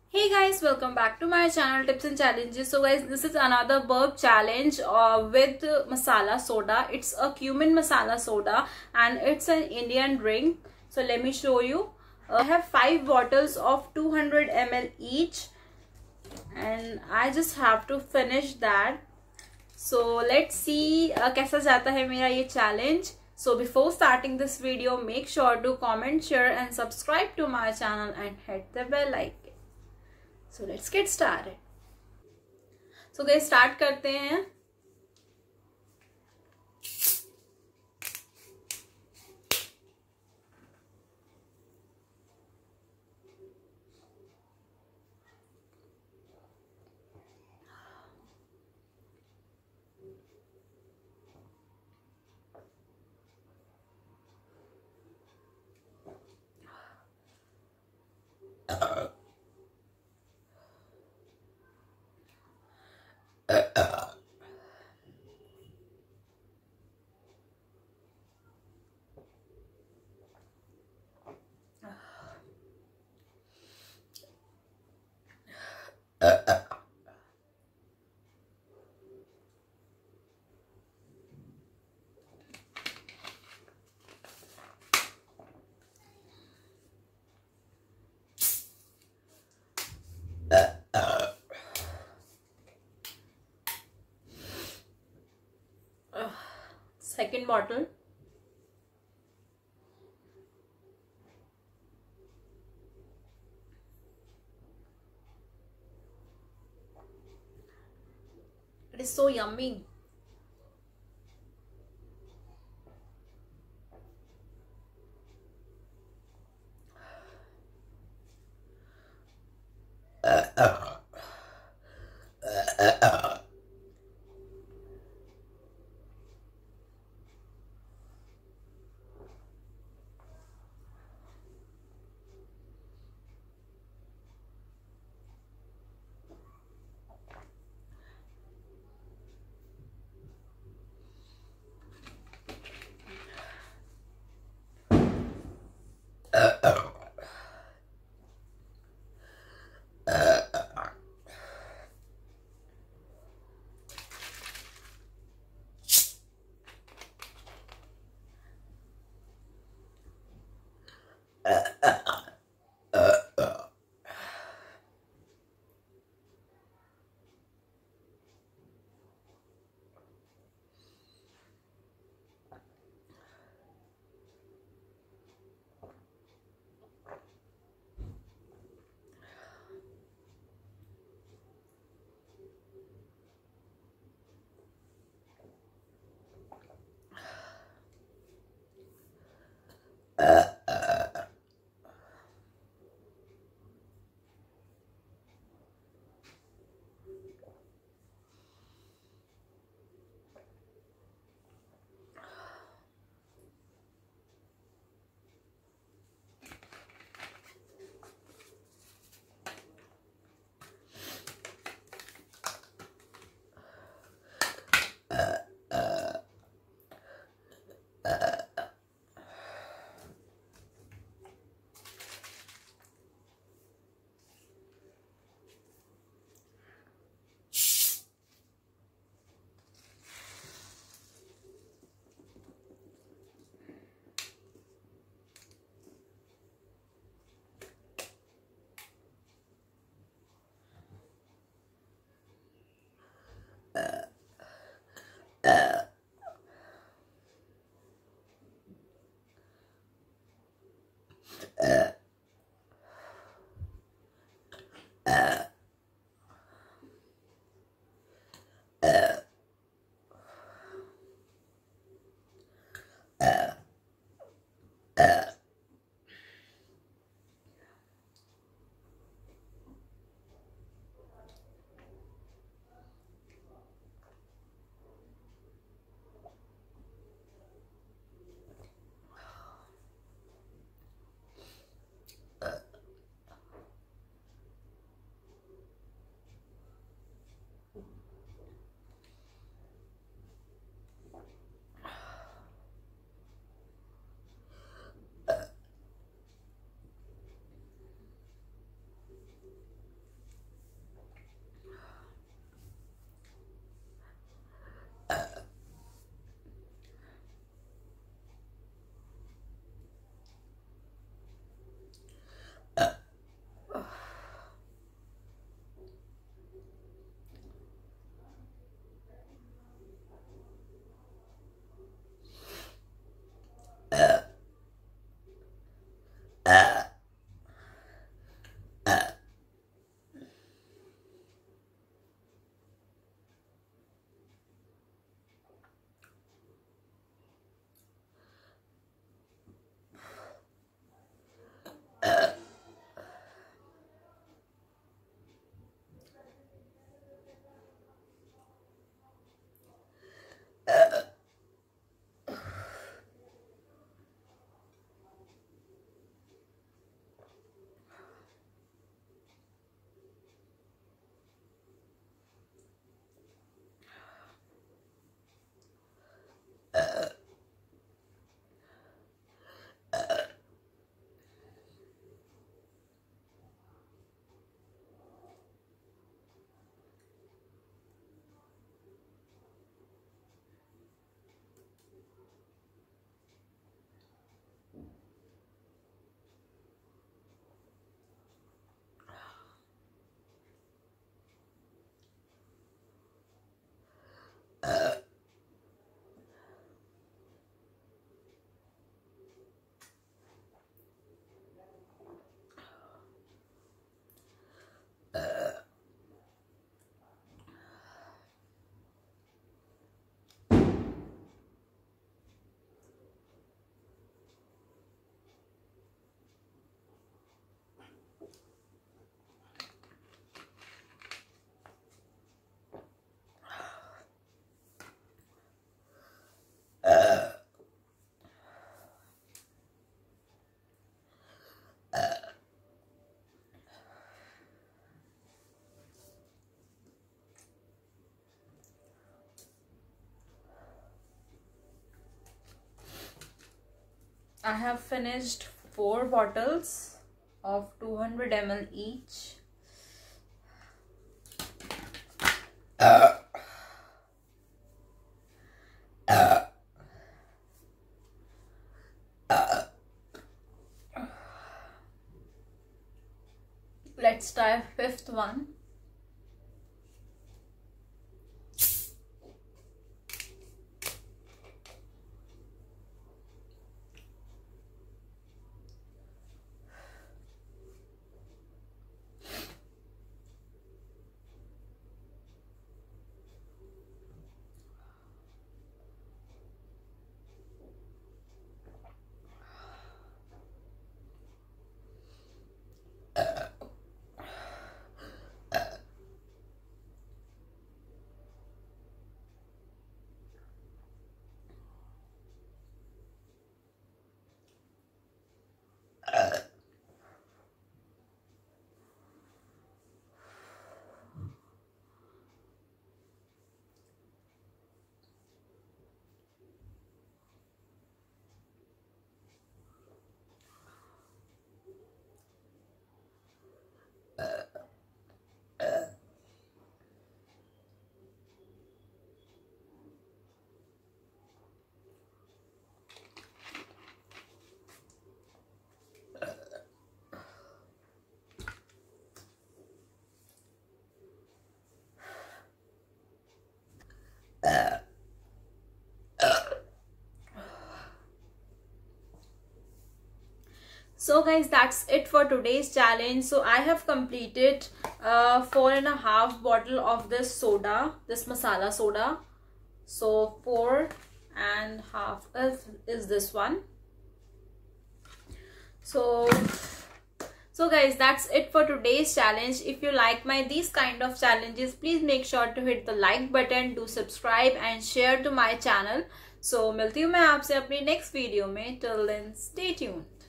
Hey guys, welcome back to my channel Tips and Challenges. So guys, this is another burp challenge with masala soda. It's a cumin masala soda and it's an Indian drink. So let me show you. I have 5 bottles of 200 ml each and I just have to finish that. So let's see कैसा जाता है मेरा ये challenge. So before starting this video, make sure to comment, share and subscribe to my channel and hit the bell icon. So let's get started. So guys, start करते हैं. Second bottle. It is so yummy. I have finished 4 bottles of 200 ml each. Let's try 5th one. So guys, that's it for today's challenge. So I have completed 4.5 bottle of this soda, this masala soda. So 4.5 is this one. So guys, that's it for today's challenge. If you like these kind of challenges, please make sure to hit the like button, do subscribe and share to my channel. So मिलती हूँ मैं आपसे अपनी next video में. Till then, stay tuned.